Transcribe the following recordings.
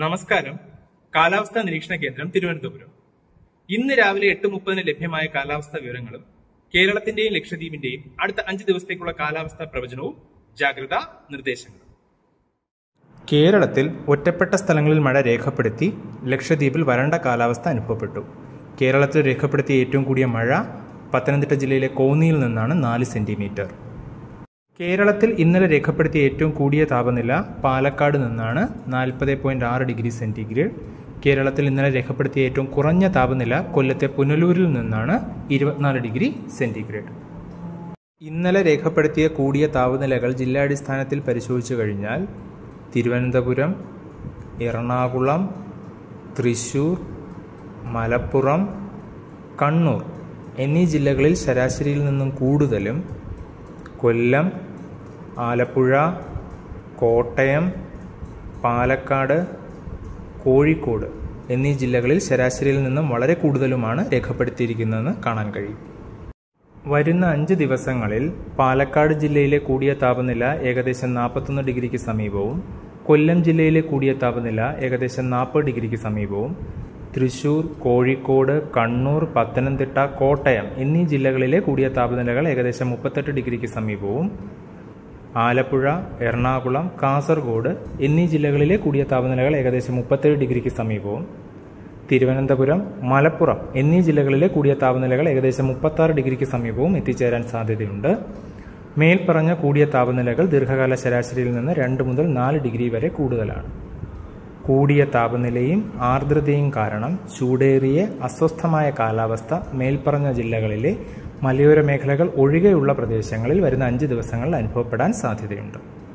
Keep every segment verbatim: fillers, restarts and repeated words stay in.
നമസ്കാരം. കാലാവസ്ഥാ നിരീക്ഷണ കേന്ദ്രം തിരുവനന്തപുരം. ഇന്ന് രാവിലെ എട്ട് മുപ്പതിന് ലഭ്യമായ കാലാവസ്ഥാ വിവരങ്ങളും കേരളത്തിന്റെയും ലക്ഷദ്വീപിന്റെയും അടുത്ത അഞ്ച് ദിവസത്തേക്കുള്ള കാലാവസ്ഥാ പ്രവചനവും ജാഗ്രതാ നിർദ്ദേശങ്ങളും. കേരളത്തിൽ ഒറ്റപ്പെട്ട സ്ഥലങ്ങളിൽ മഴ രേഖപ്പെടുത്തി. ലക്ഷദ്വീപിൽ വരണ്ട കാലാവസ്ഥ അനുഭവപ്പെട്ടു. കേരളത്തിൽ രേഖപ്പെടുത്തിയ ഏറ്റവും കൂടിയ മഴ പത്തനംതിട്ട ജില്ലയിലെ കോന്നിയിൽ നിന്നാണ് നാല് സെന്റിമീറ്റർ. കേരളത്തിൽ ഇന്നലെ രേഖപ്പെടുത്തിയ ഏറ്റവും കൂടിയ താപനില പാലക്കാട് നിന്നാണ് നാൽപ്പത് പോയിന്റ് ആറ് ഡിഗ്രി സെന്റിഗ്രേഡ്. കേരളത്തിൽ ഇന്നലെ രേഖപ്പെടുത്തിയ ഏറ്റവും കുറഞ്ഞ താപനില കൊല്ലത്തെ പുനലൂരിൽ നിന്നാണ് ഇരുപത്തിനാല് ഡിഗ്രി സെന്റിഗ്രേഡ്. ഇന്നലെ രേഖപ്പെടുത്തിയ കൂടിയ താപനിലകൾ ജില്ലാടിസ്ഥാനത്തിൽ പരിശോധിച്ചു കഴിഞ്ഞാൽ തിരുവനന്തപുരം, എറണാകുളം, തൃശൂർ, മലപ്പുറം, കണ്ണൂർ എന്നീ ജില്ലകളിൽ ശരാശരിയിൽ നിന്നും കൂടുതലും കൊല്ലം, ആലപ്പുഴ, കോട്ടയം, പാലക്കാട്, കോഴിക്കോട് എന്നീ ജില്ലകളിൽ ശരാശരിയിൽ നിന്നും വളരെ കൂടുതലുമാണ് രേഖപ്പെടുത്തിയിരിക്കുന്നതെന്ന് കാണാൻ കഴിയും. വരുന്ന അഞ്ച് ദിവസങ്ങളിൽ പാലക്കാട് ജില്ലയിലെ കൂടിയ താപനില ഏകദേശം നാൽപ്പത്തൊന്ന് ഡിഗ്രിക്ക് സമീപവും കൊല്ലം ജില്ലയിലെ കൂടിയ താപനില ഏകദേശം നാൽപ്പത് ഡിഗ്രിക്ക് സമീപവും തൃശൂർ, കോഴിക്കോട്, കണ്ണൂർ, പത്തനംതിട്ട, കോട്ടയം എന്നീ ജില്ലകളിലെ കൂടിയ താപനിലകൾ ഏകദേശം മുപ്പത്തെട്ട് ഡിഗ്രിക്ക് സമീപവും ആലപ്പുഴ, എറണാകുളം, കാസർഗോഡ് എന്നീ ജില്ലകളിലെ കൂടിയ താപനിലകൾ ഏകദേശം മുപ്പത്തേഴ് ഡിഗ്രിക്ക് സമീപവും തിരുവനന്തപുരം, മലപ്പുറം എന്നീ ജില്ലകളിലെ കൂടിയ താപനിലകൾ ഏകദേശം മുപ്പത്താറ് ഡിഗ്രിക്ക് സമീപവും എത്തിച്ചേരാൻ സാധ്യതയുണ്ട്. മേൽപ്പറഞ്ഞ കൂടിയ താപനിലകൾ ദീർഘകാല ശരാശരിയിൽ നിന്ന് രണ്ട് മുതൽ നാല് ഡിഗ്രി വരെ കൂടുതലാണ്. കൂടിയ താപനിലയും ആർദ്രതയും കാരണം ചൂടേറിയ അസ്വസ്ഥമായ കാലാവസ്ഥ മേൽപ്പറഞ്ഞ ജില്ലകളിലെ മലയോര മേഖലകൾ ഒഴികെയുള്ള പ്രദേശങ്ങളിൽ വരുന്ന അഞ്ച് ദിവസങ്ങളിൽ അനുഭവപ്പെടാൻ സാധ്യതയുണ്ട്.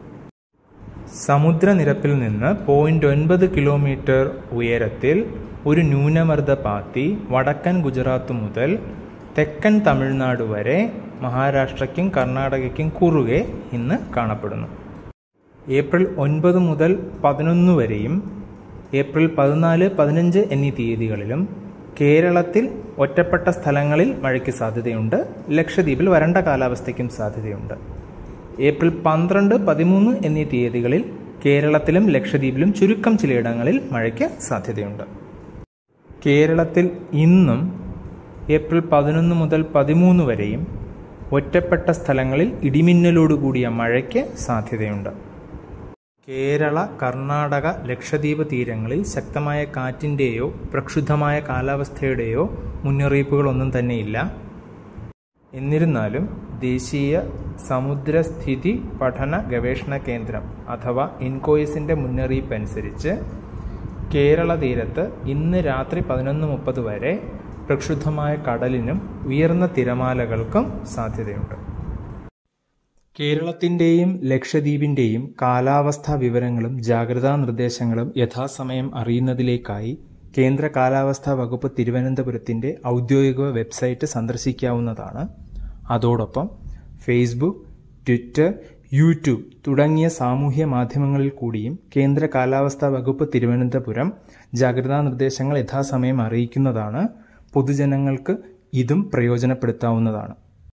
സമുദ്രനിരപ്പിൽ നിന്ന് പോയിന്റ് ഒൻപത് കിലോമീറ്റർ ഉയരത്തിൽ ഒരു ന്യൂനമർദ്ദപാത്തി വടക്കൻ ഗുജറാത്ത് മുതൽ തെക്കൻ തമിഴ്നാട് വരെ മഹാരാഷ്ട്രയ്ക്കും കർണാടകയ്ക്കും കുറുകെ ഇന്ന് കാണപ്പെടുന്നു. ഏപ്രിൽ ഒൻപത് മുതൽ പതിനൊന്ന് വരെയും ഏപ്രിൽ പതിനാല്, പതിനഞ്ച് എന്നീ തീയതികളിലും കേരളത്തിൽ ഒറ്റപ്പെട്ട സ്ഥലങ്ങളിൽ മഴയ്ക്ക് സാധ്യതയുണ്ട്. ലക്ഷദ്വീപിൽ വരണ്ട കാലാവസ്ഥയ്ക്കും സാധ്യതയുണ്ട്. ഏപ്രിൽ പന്ത്രണ്ട്, പതിമൂന്ന് എന്നീ തീയതികളിൽ കേരളത്തിലും ലക്ഷദ്വീപിലും ചുരുക്കം ചിലയിടങ്ങളിൽ മഴയ്ക്ക് സാധ്യതയുണ്ട്. കേരളത്തിൽ ഇന്നും ഏപ്രിൽ പതിനൊന്ന് മുതൽ പതിമൂന്ന് വരെയും ഒറ്റപ്പെട്ട സ്ഥലങ്ങളിൽ ഇടിമിന്നലോടുകൂടിയ മഴയ്ക്ക് സാധ്യതയുണ്ട്. കേരള, കർണാടക, ലക്ഷദ്വീപ് തീരങ്ങളിൽ ശക്തമായ കാറ്റിൻ്റെയോ പ്രക്ഷുബ്ധമായ കാലാവസ്ഥയുടെയോ മുന്നറിയിപ്പുകളൊന്നും തന്നെയില്ല. എന്നിരുന്നാലും ദേശീയ സമുദ്രസ്ഥിതി പഠന ഗവേഷണ കേന്ദ്രം അഥവാ ഇൻകോയിസിൻ്റെ മുന്നറിയിപ്പ് അനുസരിച്ച് കേരള തീരത്ത് ഇന്ന് രാത്രി പതിനൊന്ന് മുപ്പത് വരെ പ്രക്ഷുബ്ധമായ കടലിനും ഉയർന്ന തിരമാലകൾക്കും സാധ്യതയുണ്ട്. കേരളത്തിൻ്റെയും ലക്ഷദ്വീപിൻ്റെയും കാലാവസ്ഥാ വിവരങ്ങളും ജാഗ്രതാ നിർദ്ദേശങ്ങളും യഥാസമയം അറിയുന്നതിലേക്കായി കേന്ദ്ര കാലാവസ്ഥാ വകുപ്പ് തിരുവനന്തപുരത്തിൻ്റെ ഔദ്യോഗിക വെബ്സൈറ്റ് സന്ദർശിക്കാവുന്നതാണ്. അതോടൊപ്പം ഫേസ്ബുക്ക്, ട്വിറ്റർ, യൂട്യൂബ് തുടങ്ങിയ സാമൂഹ്യ മാധ്യമങ്ങളിൽ കൂടിയും കേന്ദ്ര കാലാവസ്ഥാ വകുപ്പ് തിരുവനന്തപുരം ജാഗ്രതാ നിർദ്ദേശങ്ങൾ യഥാസമയം അറിയിക്കുന്നതാണ്. പൊതുജനങ്ങൾക്ക് ഇതും പ്രയോജനപ്പെടുത്താവുന്നതാണ്.